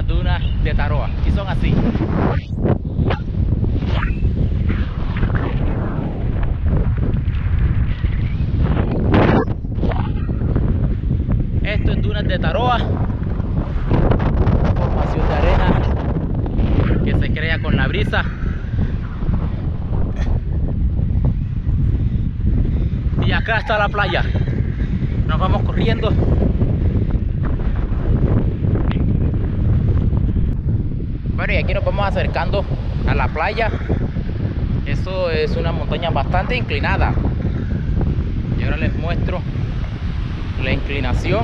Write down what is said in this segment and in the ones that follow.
dunas de Taroa y son así. Esto es dunas de Taroa, formación de arena que se crea con la brisa. Y acá está la playa. Nos vamos corriendo. Bueno, y aquí nos vamos acercando a la playa. Eso es una montaña bastante inclinada. Y ahora les muestro la inclinación,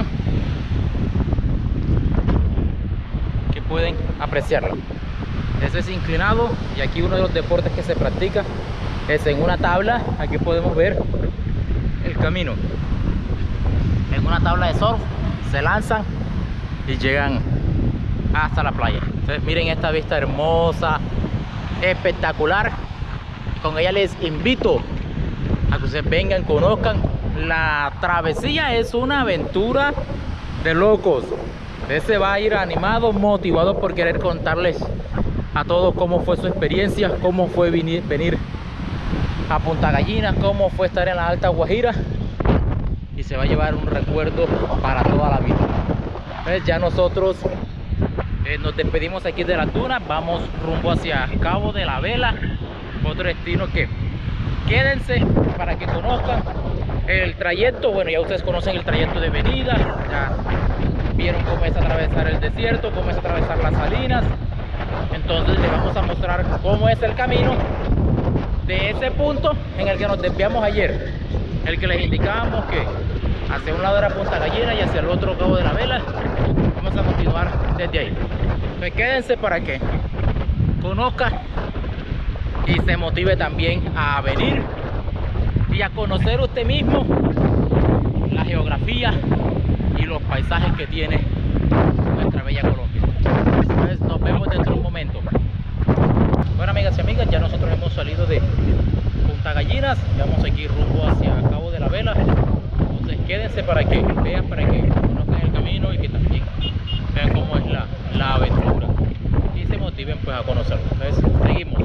que pueden apreciarlo. Eso es inclinado, y aquí uno de los deportes que se practica es en una tabla. Aquí podemos ver el camino. En una tabla de surf se lanzan y llegan hasta la playa. Entonces miren esta vista hermosa, espectacular. Con ella les invito a que ustedes vengan, conozcan. La travesía es una aventura de locos. Usted se va a ir animado, motivado por querer contarles a todos cómo fue su experiencia, cómo fue venir a Punta Gallinas, cómo fue estar en la Alta Guajira, y se va a llevar un recuerdo para toda la vida. Entonces ya nosotros nos despedimos aquí de las dunas, vamos rumbo hacia Cabo de la Vela, otro destino que quédense para que conozcan el trayecto. Bueno, ya ustedes conocen el trayecto de venida, ya vieron cómo es atravesar el desierto, cómo es atravesar las salinas. Entonces les vamos a mostrar cómo es el camino de ese punto en el que nos desviamos ayer, el que les indicábamos que hacia un lado era Punta Gallina y hacia el otro Cabo de la Vela. Vamos a continuar desde ahí. Entonces quédense para que conozcan y se motive también a venir y a conocer usted mismo la geografía y los paisajes que tiene nuestra bella Colombia. Entonces nos vemos dentro de un momento. Bueno, amigas y amigas, ya nosotros hemos salido de Punta Gallinas y vamos a seguir rumbo hacia Cabo de la Vela. Entonces quédense para que vean, para que conozcan el camino y que también vean cómo es la aventura y se motiven pues a conocerlo. Entonces seguimos.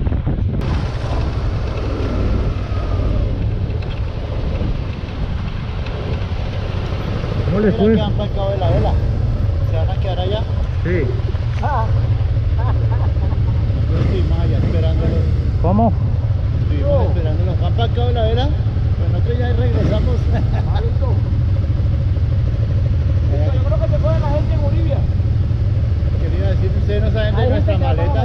¿Cómo les fue? Van para el Cabo de la Vela. ¿Se van a quedar allá? Sí. Nosotros estuvimos allá esperándolos. ¿Cómo? Estuvimos esperándolos. ¿Van para el Cabo de la Vela? Pues nosotros ya regresamos. Yo creo que se puede la gente en Bolivia. Quería decir, ustedes no saben de nuestra maleta.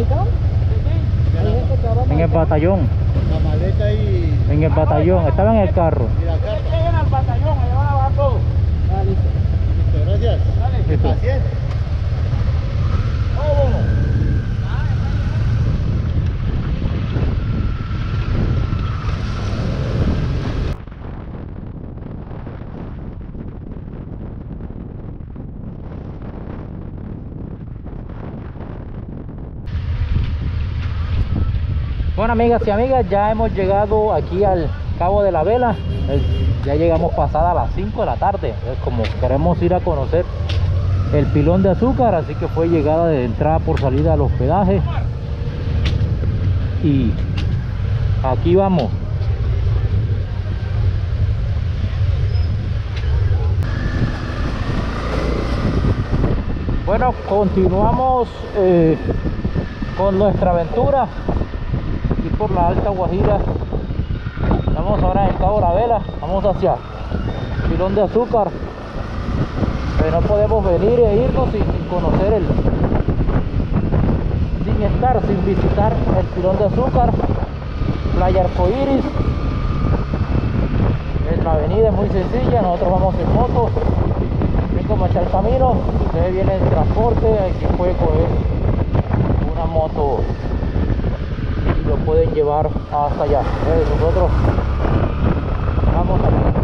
En el batallón. La maleta y En el batallón. Estaba en el carro. la carta. Lleguen al batallón, allá van a bajar todo. Ah, listo. Listo, gracias. Dale. Listo. Paciente. Vámonos. Bueno, amigas y amigas, ya hemos llegado aquí al Cabo de la Vela. Ya llegamos pasada las 5 de la tarde. Como queremos ir a conocer el Pilón de Azúcar, así que fue llegada de entrada por salida al hospedaje. Y aquí vamos. Bueno, continuamos con nuestra aventura aquí por la Alta Guajira. Estamos ahora en el Cabo de la Vela, vamos hacia Pilón de Azúcar. Pero no podemos venir e irnos sin conocer sin visitar el Pilón de Azúcar, Playa Arcoiris. La avenida es muy sencilla, nosotros vamos en moto. Ven cómo está el camino, si ustedes vienen en transporte, aquí puede coger una moto y lo pueden llevar hasta allá. Nosotros vamos aquí.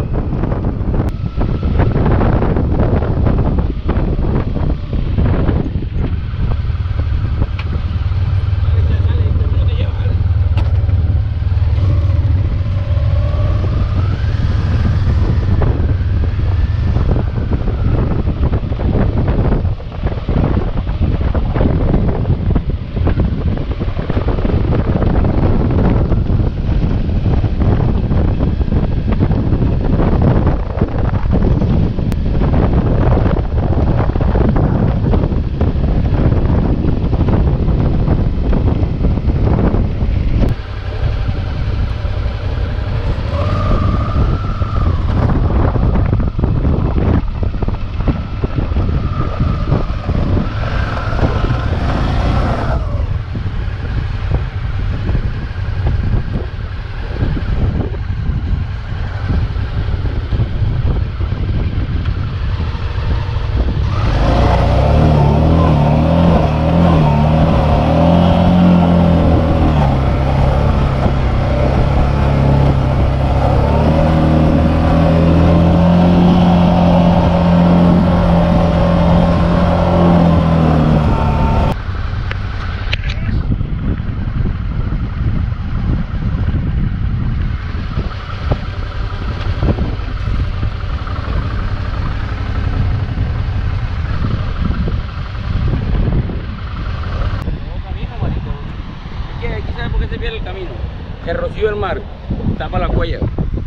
el rocío del mar tapa la cuella.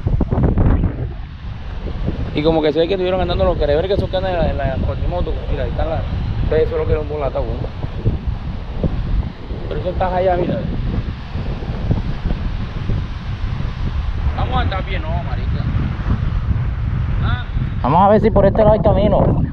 Y como que se ve que estuvieron andando los careveres que son que andan en la cuatrimoto. Mira, ahí están las. Eso es lo que era un volata, bueno. Pero eso está allá, mira. Vamos a estar bien, no, marica. ¿Ah? Vamos a ver si por este lado hay camino.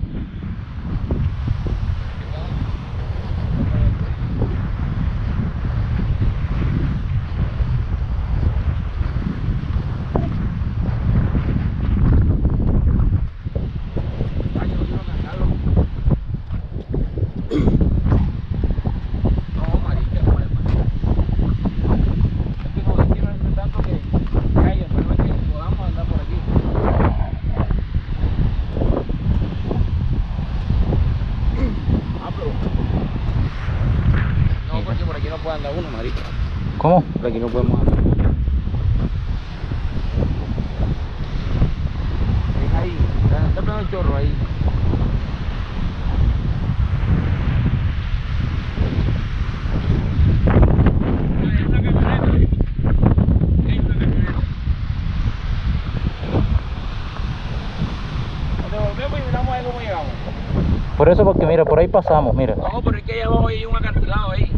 Anda uno, marica. ¿Cómo? Por aquí no podemos andar. Es ahí, está pegando el chorro ahí. Hay una camioneta. Hay una camioneta. Nos devolvemos y miramos a ver cómo llegamos. Por eso, porque mira, por ahí pasamos, mira. No, pero es que allá abajo hay un acantilado ahí.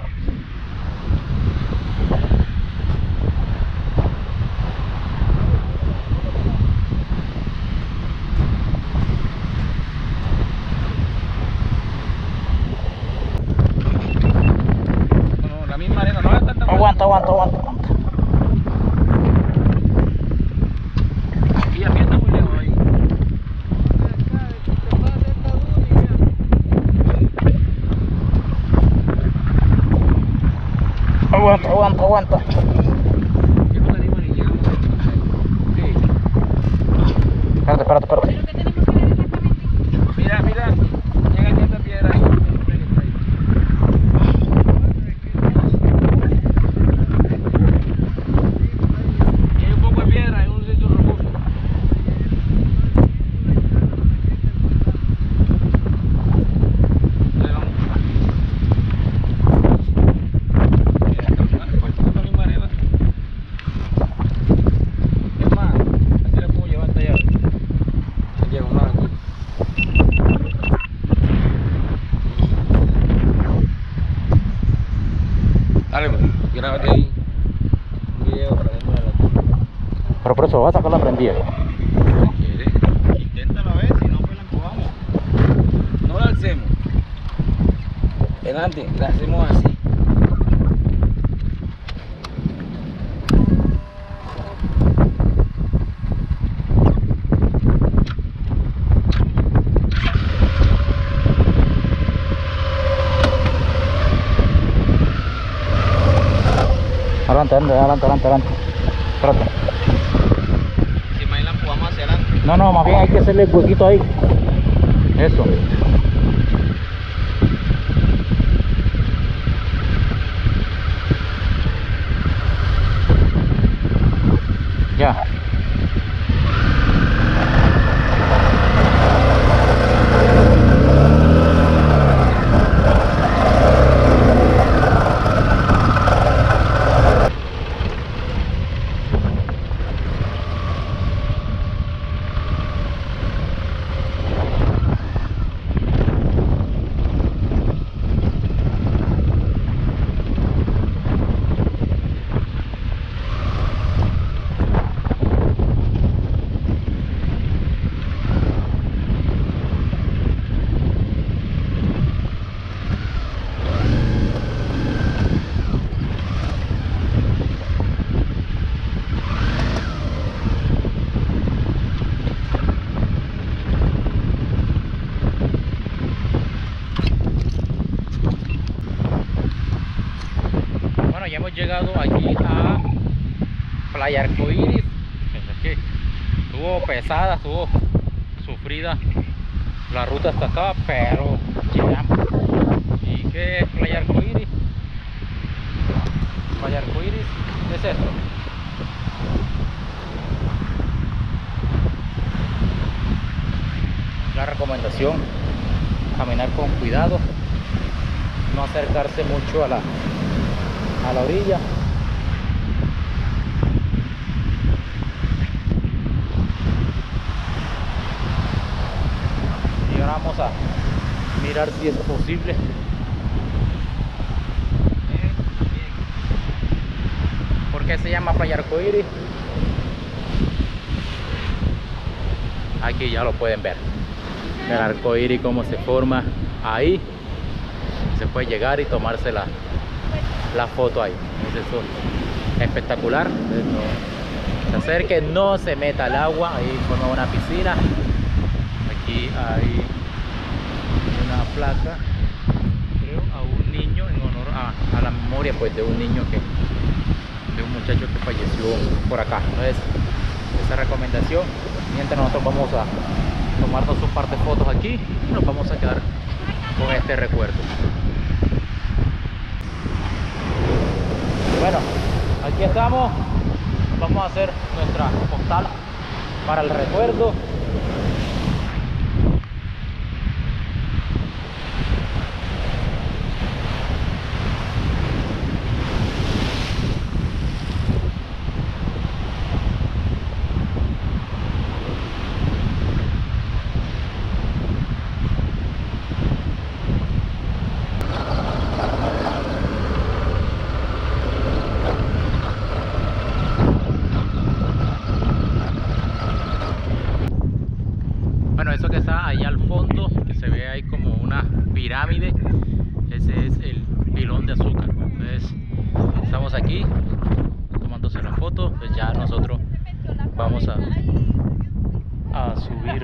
Aguanta. Y a mí está muy lejos ahí. Aguanta. Que no salimos ni llegamos. Sí. Espérate. Mira, llega aquí esta piedra ahí. Y hay un poco de piedra en un sitio rocoso. Le vamos. Mira, esta misma arena. Es más, así la puedo llevar hasta allá. No llego más aquí. Dale, pues, grábate ahí un video para dentro de la. Pero por eso vas a sacar la prendida. Si quieres, Inténtalo a ver, si no, pues la empujamos. no la alcemos. Delante, la hacemos así. Adelante. Espérate. Si más la empujamos hacia adelante. No, más bien hay que hacerle el huequito ahí. Eso. Ya. Ya hemos llegado aquí a Playa Arcoíris. Que estuvo pesada, estuvo sufrida la ruta hasta acá, pero llegamos. ¿Y qué es Playa Arcoíris? Playa Arcoíris es esto. La recomendación: caminar con cuidado, no acercarse mucho a la orilla, vamos a mirar si es posible. ¿Por qué se llama Playa Arcoíris? Aquí ya lo pueden ver. El arcoíris cómo se forma ahí. Se puede llegar y tomarse la foto ahí. Es eso espectacular. Entonces, no se acerque, no se meta al agua. Ahí forma una piscina. Aquí hay una placa, creo, a un niño en honor a la memoria pues de un niño de un muchacho que falleció por acá. Entonces, esa recomendación. Mientras nosotros vamos a tomarnos un par de fotos aquí, nos vamos a quedar con este recuerdo. Bueno, aquí estamos. Vamos a hacer nuestra postal para el recuerdo. Bueno, eso que está allá al fondo, que se ve ahí como una pirámide, ese es el Pilón de Azúcar. Entonces, estamos aquí tomándose la foto, pues ya nosotros vamos a subir.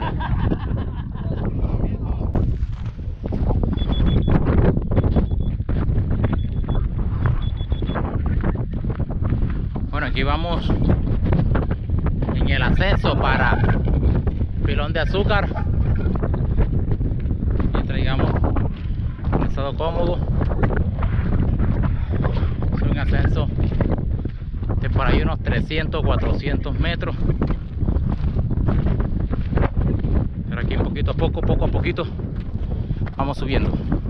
Bueno, aquí vamos en el ascenso para Pilón de Azúcar. Mientras llegamos en estado cómodo. Es un ascenso de por ahí unos 300, 400 metros. Pero aquí poquito a poquito vamos subiendo.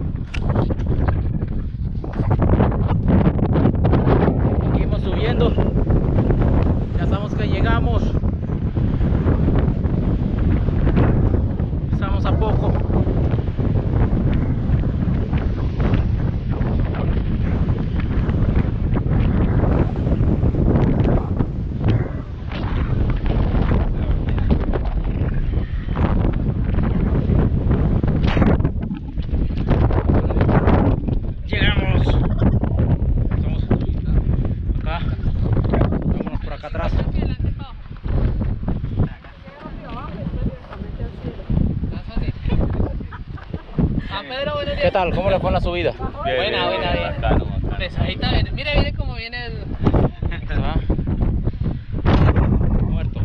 Seguimos subiendo. Ya sabemos que llegamos. Estamos a poco. Llegamos. Estamos acá. Vámonos por acá atrás. ¿Qué tal? ¿Cómo le fue en la subida? Buena, bien. Pesadita, mire cómo viene el... Se va. Muerto.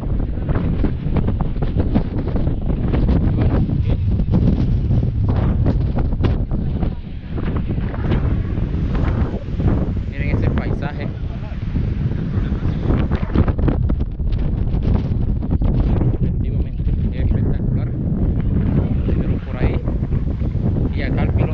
Miren ese paisaje. Efectivamente, es espectacular. Pero por ahí y acá el Pilón